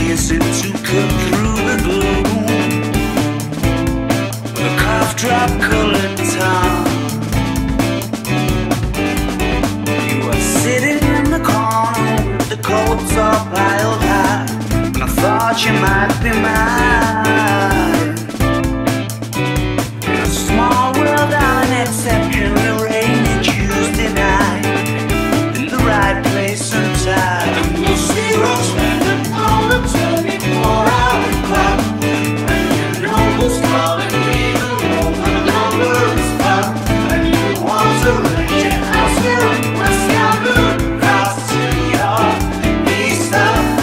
piercing to cut through the gloom. With a cough drop colored tongue, you are sitting in the corner with the coats all piled high, and I thought you might be mine. In a small world on an exceptionally rainy Tuesday night, in the right place and time, and the zero standing on the 24-hour clock, and your numbers calling me the Roman numbers up, and you want to rent your house here in West Yonder, across to your vistas.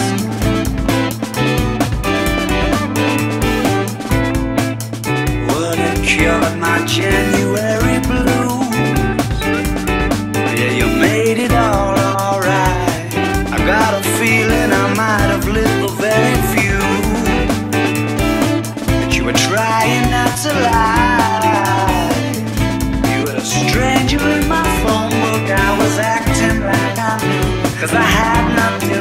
Would have cured my January blues. Yeah, you made it all alright. I got a feeling I might have lived the very few, but you were trying not to lie. You were a stranger in my phone book. I was acting like I knew, 'cause I had nothing